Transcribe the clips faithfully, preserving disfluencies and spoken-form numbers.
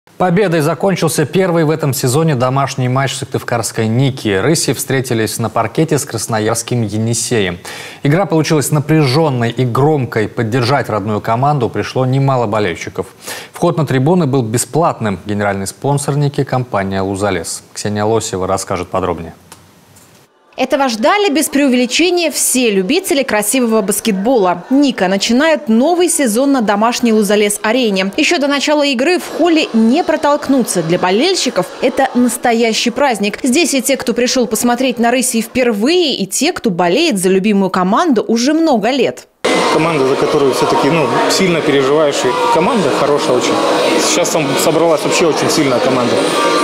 Победой закончился первый в этом сезоне домашний матч сыктывкарской «Ники». «Рыси» встретились на паркете с красноярским «Енисеем». Игра получилась напряженной и громкой. Поддержать родную команду пришло немало болельщиков. Вход на трибуны был бесплатным. Генеральный спонсор «Ники» – компания «Лузалес». Ксения Лосева расскажет подробнее. Этого ждали без преувеличения все любители красивого баскетбола. «Ника» начинает новый сезон на домашней «Лузалес-арене». Еще до начала игры в холле не протолкнуться. Для болельщиков это настоящий праздник. Здесь и те, кто пришел посмотреть на «Рыси» впервые, и те, кто болеет за любимую команду уже много лет. Команда, за которую все-таки ну, сильно переживаешь. И команда хорошая очень. Сейчас там собралась вообще очень сильная команда.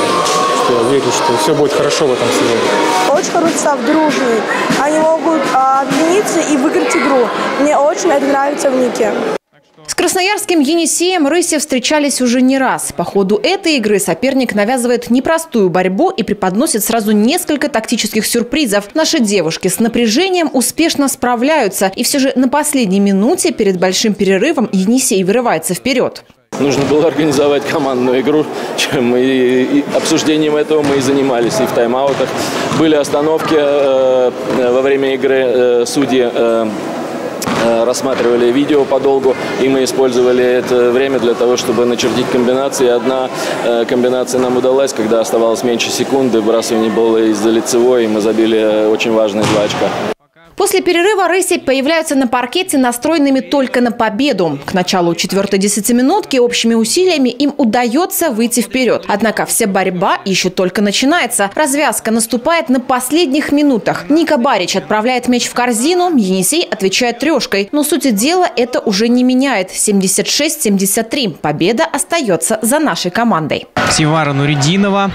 Я верю, что все будет хорошо в этом сезоне. Очень хороший состав, дружный. Они могут а, объединиться и выиграть игру. Мне очень это нравится в «Нике». С красноярским «Енисеем» «Рыси» встречались уже не раз. По ходу этой игры соперник навязывает непростую борьбу и преподносит сразу несколько тактических сюрпризов. Наши девушки с напряжением успешно справляются. И все же на последней минуте перед большим перерывом «Енисей» вырывается вперед. Нужно было организовать командную игру, чем и, и обсуждением этого мы и занимались. И в тайм-аутах были остановки э, во время игры, э, судьи э, э, рассматривали видео подолгу, и мы использовали это время для того, чтобы начертить комбинации. Одна э, комбинация нам удалась, когда оставалось меньше секунды, выбрасывание было из-за лицевой, и мы забили очень важные два очка. После перерыва «Рыси» появляются на паркете настроенными только на победу. К началу четвертой десятиминутки общими усилиями им удается выйти вперед. Однако вся борьба еще только начинается. Развязка наступает на последних минутах. Ника Барич отправляет мяч в корзину, «Енисей» отвечает трешкой. Но суть дела это уже не меняет. семьдесят шесть семьдесят три. Победа остается за нашей командой. Сивара Нуридинова.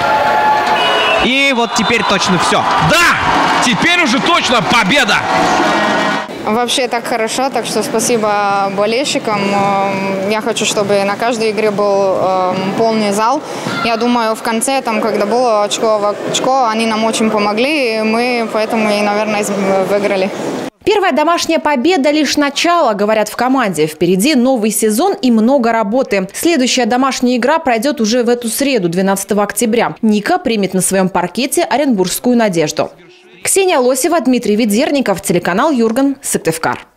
И вот теперь точно все. Да! Теперь уже точно победа! Вообще так хорошо, так что спасибо болельщикам. Я хочу, чтобы на каждой игре был полный зал. Я думаю, в конце, там, когда было очко в очко, они нам очень помогли, и мы поэтому, и, наверное, выиграли. Первая домашняя победа – лишь начало, говорят в команде. Впереди новый сезон и много работы. Следующая домашняя игра пройдет уже в эту среду, двенадцатого октября. «Ника» примет на своем паркете оренбургскую «Надежду». Ксения Лосева, Дмитрий Ведерников, телеканал Юрган, Сыктывкар.